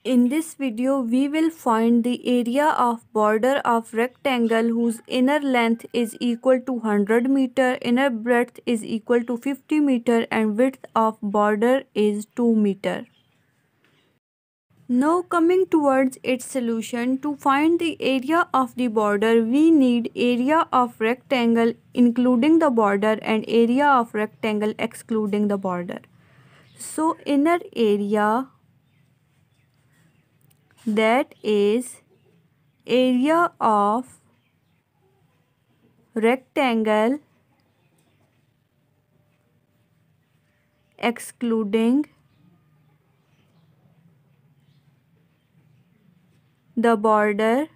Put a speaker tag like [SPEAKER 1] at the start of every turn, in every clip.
[SPEAKER 1] In this video, we will find the area of border of rectangle whose inner length is equal to 100 meter, inner breadth is equal to 50 meter and width of border is 2 meter. Now coming towards its solution, to find the area of the border, we need area of rectangle including the border and area of rectangle excluding the border. So inner area, that is area of rectangle excluding the border,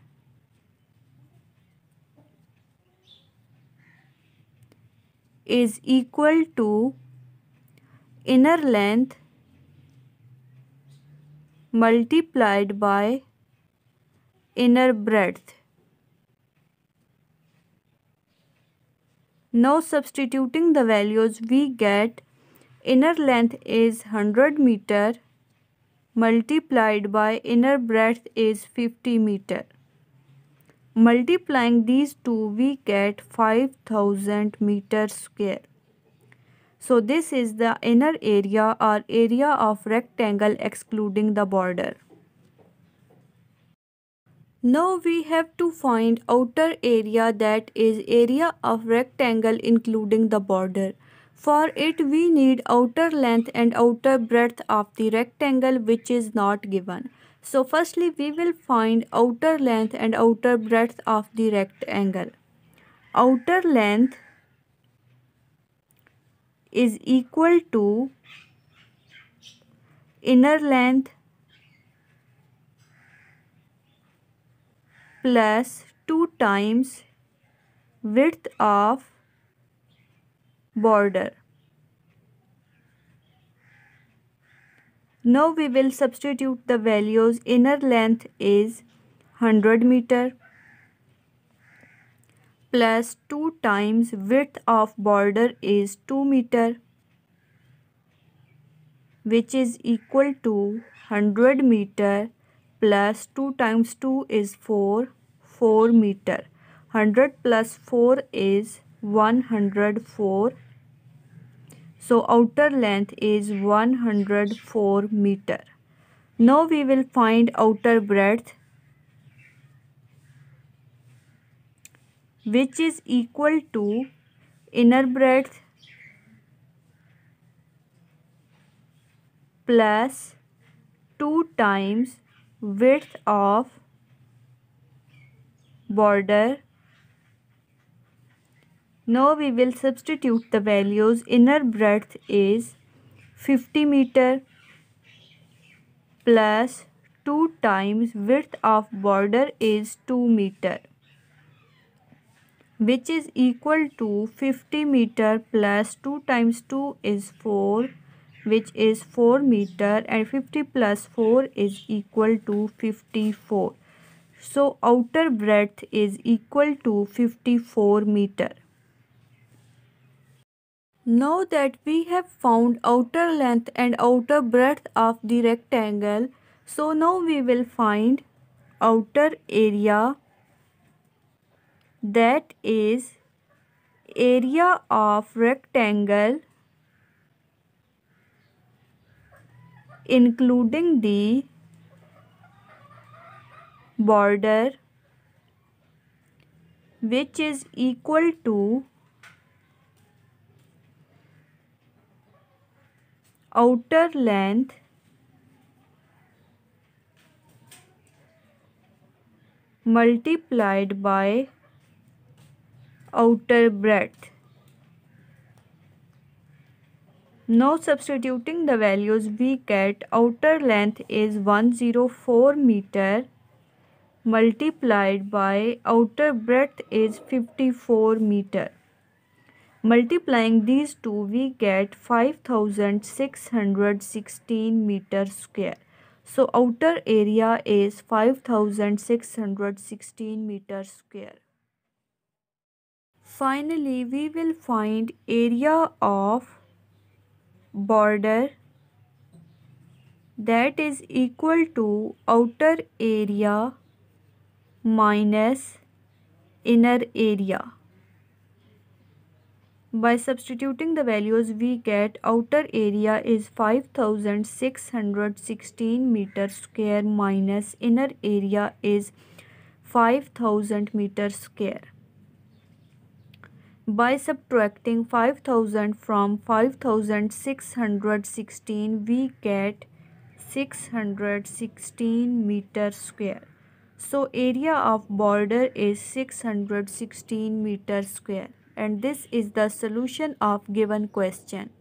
[SPEAKER 1] is equal to inner length multiplied by inner breadth. Now substituting the values, we get inner length is 100 meter multiplied by inner breadth is 50 meter. Multiplying these two, we get 5000 meters square. So this is the inner area or area of rectangle excluding the border. Now we have to find outer area, that is area of rectangle including the border. For it we need outer length and outer breadth of the rectangle, which is not given. So firstly we will find outer length and outer breadth of the rectangle. Outer length is equal to inner length plus 2 times width of border. Now we will substitute the values. Inner length is 100 meter plus 2 times width of border is 2 meter, which is equal to 100 meter plus 2 times 2 is 4 meter. 100 plus 4 is 104. So outer length is 104 meter. Now we will find outer breadth, which is equal to inner breadth plus 2 times width of border. Now we will substitute the values. Inner breadth is 50 meter plus 2 times width of border is 2 meter, which is equal to 50 meter plus 2 times 2 is 4, which is 4 meter, and 50 plus 4 is equal to 54. So outer breadth is equal to 54 meter. Now that we have found outer length and outer breadth of the rectangle, so now we will find outer area, that is area of rectangle including the border, which is equal to outer length multiplied by outer breadth. Now substituting the values, we get outer length is 104 meter multiplied by outer breadth is 54 meter. Multiplying these two, we get 5616 meters square. So outer area is 5616 meters square. Finally, we will find area of border, that is equal to outer area minus inner area. By substituting the values, we get outer area is 5616 meters square minus inner area is 5000 meters square. By subtracting 5000 from 5616, we get 616 meters square. So area of border is 616 meters square, and this is the solution of given question.